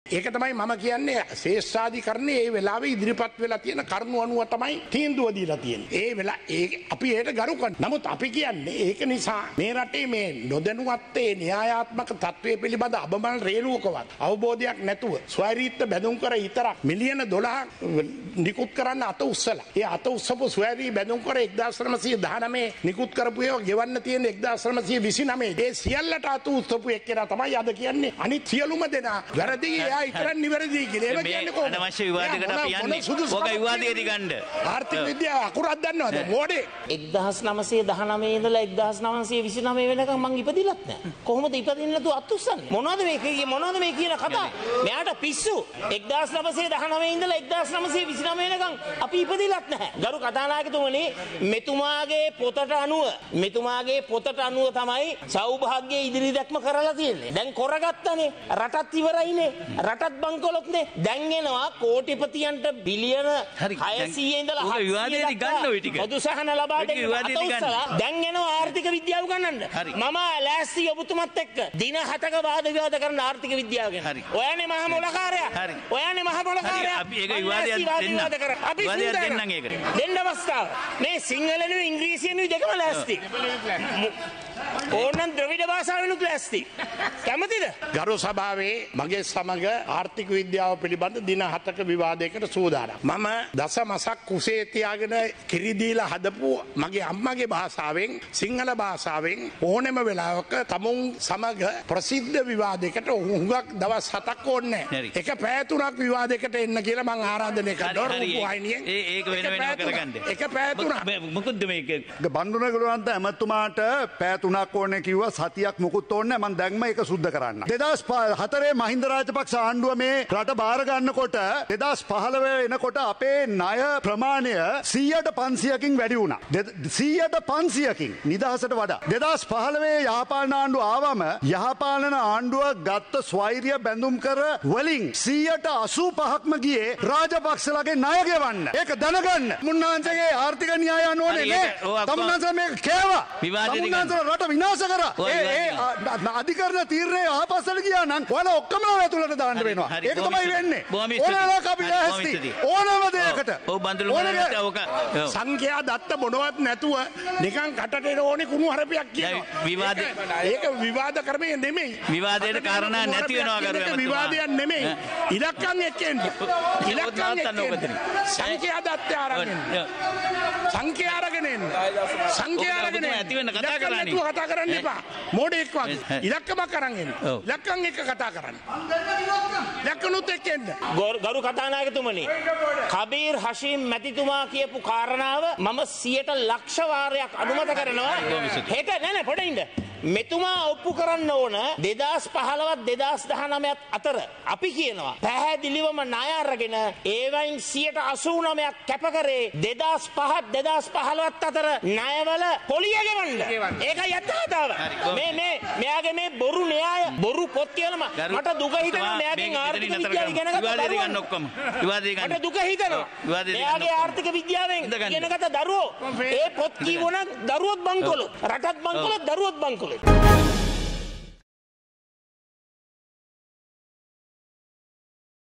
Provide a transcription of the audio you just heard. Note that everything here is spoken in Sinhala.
ඒක තමයි මම කියන්නේ ශේෂ්ඨාධිකරණයේ ඒ වෙලාවේ ඉදිරිපත් වෙලා තියෙන කරුණු අනුව තමයි තීන්දුව දීලා තියෙන්නේ. ඒ වෙලාව අපි ඒකට ගරු කරනවා. නමුත් අපි කියන්නේ ඒක නිසා මේ රටේ මේ නොදැනුවත්තේ න්‍යායාත්මක තත්ත්වයේ පිළිබඳ අබමල් රේණුවකවත් අවබෝධයක් නැතුව ස්වෛරීත්ව බැඳුම් කර විතරක් මිලියන 12 නිකුත් කරන්න අත උස්සලා. ඒ අත උස්සපු ස්වෛරී බැඳුම් කර 1919 නිකුත් කරපු ඒවා ගෙවන්න තියෙන 1929 ඒ සියල්ලට අත උස්සපු එක්කෙනා තමයි අද කියන්නේ අනිත් සියලුම දෙනා වැරදි එයා ඉතරන් නිවැරදි කියලා. ඒක කියන්නේ කොහොමද? අනවශ්‍ය විවාදයකට අපි යන්නේ. ඔක විවාදයේදී ගන්න. ආර්ථික විද්‍යාව අකුරක් දන්නවද? මොඩේ 1919 ඉඳලා 1929 වෙනකම් මං ඉපදිලත් නැහැ. කොහොමද ඉපදින්න නැතුව අත් උස්සන්නේ? මොනවද මේ කියන කතා? මෙයාට පිස්සු. 1919 ඉඳලා 1929 වෙනකම් අපි ඉපදිලත් නැහැ. ගරු කතානායකතුමනි මෙතුමාගේ පොතට අනුව තමයි සෞභාග්‍ය ඉදිරි දැක්ම කරලා තියෙන්නේ. දැන් කරගත්තනේ. රටත් ඉවරයිනේ. රටත් බංකොලොත්නේ. දැන් එනවා කෝටිපතියන්ට බිලියන 600 ඉඳලා 700 දක්වා පොදු සහන ලබා දෙන්න. දැන් එනවා ආර්ථික විද්‍යාව ගන්නන්න. මම ලෑස්ති ඔබතුමත් එක්ක දින 7ක වාද විවාද කරන ආර්ථික විද්‍යාව ගැන. ඔයානේ මහ මොලකාරයා. අපි ඒක විවාදයක් දෙන්නම් ඒකට. දෙන්න අවස්ථාව. මේ සිංහලෙනුයි ඉංග්‍රීසියෙනුයි දෙකම ලෑස්ති. ඕනනම් ද්‍රවිඩ භාෂාවෙනුත් ලෑස්ති. කැමතිද? ගරු සභාවේ මගේ සමග ආර්ථික විද්‍යාව පිළිබඳ දින 7ක විවාදයකට සූදානම්. මම දසමසක් කුසේ තියාගෙන කිරි දීලා හදපු මගේ අම්මගේ භාෂාවෙන් සිංහල භාෂාවෙන් ඕනෙම වෙලාවක තමුන් සමග ප්‍රසිද්ධ විවාදයකට හුඟක් දවස් 7ක් ඕනේ නැහැ. එක පැය 3ක් විවාදයකට එන්න කියලා මම ආරාධනය කරනවා රූපවාහිනියෙන්. ඒක වෙන කරගන්න. එක පැය 3ක්. මොකද මේක බණ්ඩුනගලවන්ත ඇමතුමාට පැය 3ක් ඕනේ කිව්වා සතියක් මොකුත් ඕනේ නැහැ. මම දැන්ම ඒක සුද්ධ කරන්න. 2004 මහින්ද රාජපක්ෂ ආණ්ඩුව මේ රට බාර ගන්නකොට 2015 එනකොට අපේ ණය ප්‍රමාණය 100%කින් වැඩි වුණා. 100%කින් නිදහසට වඩා. 2015 යහපාලන ආණ්ඩුව ආවම යහපාලන ආණ්ඩුව ගත්ත ස්වෛරය බැඳුම් කර වලින් 185ක්ම ගියේ රාජපක්ෂලගේ ණය ගෙවන්න. ඒක දැනගන්න. මුන්නාන්සේගේ ආර්ථික න්‍යාය අනුවනේ නේ. තමුන්නාන්සේ මේක කෑවා. තමුන්නාන්සේ රට විනාශ කරා. ඒ අධිකරණ තීරණය ආපස්සට ගියා නම් ඔයාලා ඔක්කොම ඇතුළට දාන්න වෙනවා. ඒක තමයි වෙන්නේ. ඕනෑම අපි ඇස්ති ඕනම දෙයකට. ඔව් බන්දුල ඕක සංඛ්‍යා දත්ත මොනවත් නැතුව නිකන් කටට එන ඕනේ කුණු හරපයක් කියනවා. ඒක විවාද ක්‍රමය නෙමෙයි. විවාදයට කාරණා නැති වෙනවා කරුවා. විවාදයක් නෙමෙයි. ඉලක්කම් එක්කෙන්න. ඉලක්කම් එක්කෙන්න. සංඛ්‍යා දත්ත අරගෙන. සංඛ්‍යා අරගෙන එන්න. සංඛ්‍යා අරගෙන ඇති වෙන්න කතා කරන්නේ. කතා කරන්න එපා. මොඩෙක් වගේ. ඉලක්කමක් අරන් එන්න. ඉලක්කම් එක්ක කතා කරන්න. ඉලක්කනුත් එක්ක එන්න. ගරු කතානායකතුමනි කබීර් හෂීම් මැතිතුමා කියපු කාරණාව මම 100ට ලක්ෂ වාරයක් අනුමත කරනවා. හෙට නෑ පොඩින්ද මෙතුමා ඔප්පු කරන්න ඕන 2015ත් 2019ත් අතර අපි කියනවා පැහැදිලිවම ණය අරගෙන ඒවයින් 89%ක් කැප කරේ 2005ත් 2015ත් අතර ණයවල පොලිය ගෙවන්න. ඒකයි යථාර්ථය. මෙයාගේ මේ බොරු න්‍යාය බොරු පොත් කියනම මට දුක හිතෙනවා මෙයාගෙන් ආර්ථික විද්‍යාව ඉගෙන ගන්න ඔක්කොම. මට දුක හිතෙනවා. මෙයාගේ ආර්ථික විද්‍යාවෙන් ඉගෙනගත්ත දරුවෝ ඒ පොත් කියවන දරුවොත් බංකොලොත් රටත් බංකොලොත් දරුවොත් බංකොලොත්.